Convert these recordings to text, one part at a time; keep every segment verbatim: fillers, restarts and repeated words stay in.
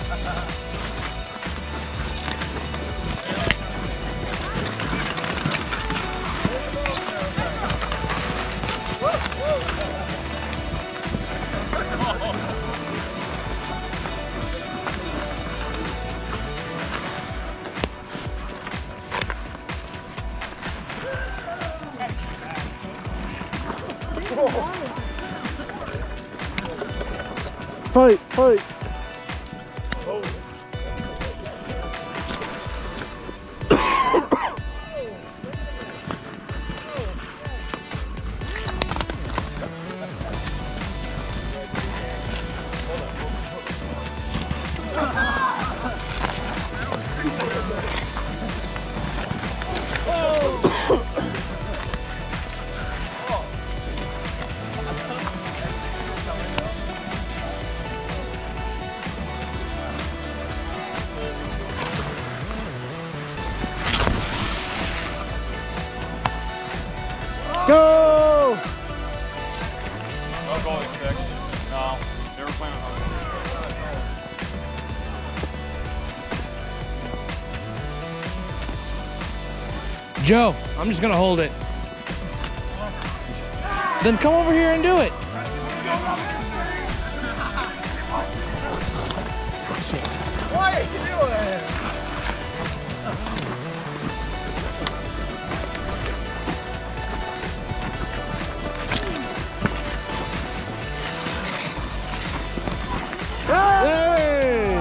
Fight, fight. Oh. Go! No goalie stick. No, they were playing hard. Joe, I'm just gonna hold it. Then come over here and do it. What are you doing? Hey!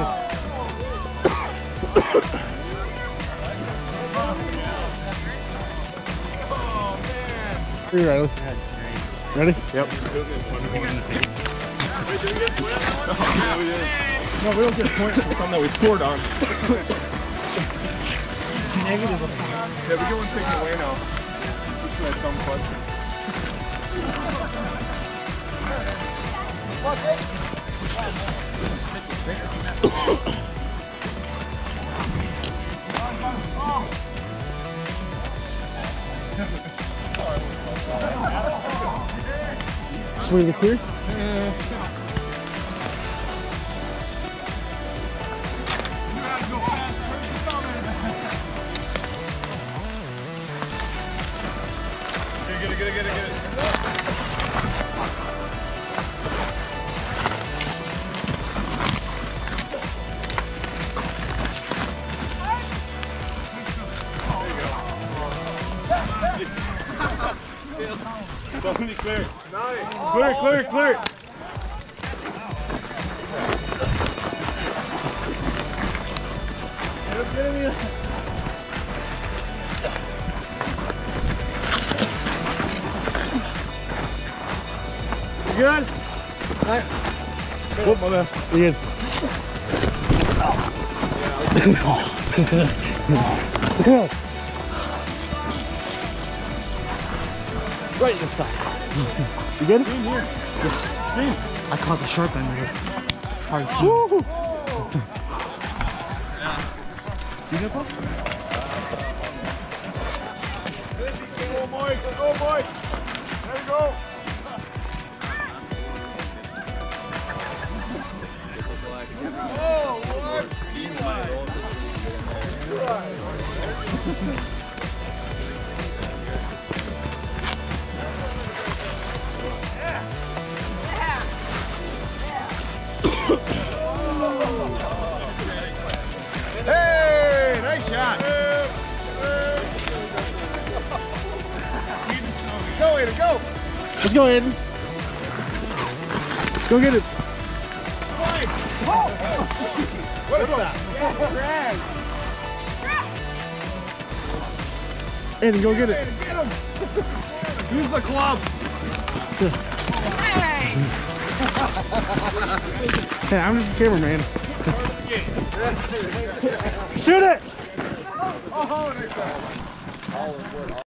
Here, Riley. Ready? Yep. No, we don't get points for something that we scored on. Negative. Yeah, we get one taken away now. Just my dumb question. Swing the clear. Get it, get it, get it, get it. Somebody clear. Nice. Clear, clear, clear. You good? Alright. Oh, my bad. You good? Right in the side. You good? Green here. Green. I caught the sharp end here. Hard. Woo! You good, Paul? Go, boy. Go, boy. There you go. Oh, what? Hey, nice shot. Go, Aiden, go. Let's go, Aiden. Go get it. What is that? Aiden, go get it. Aiden, get him. Use the club. Hey, I'm just a cameraman. Shoot it! Oh,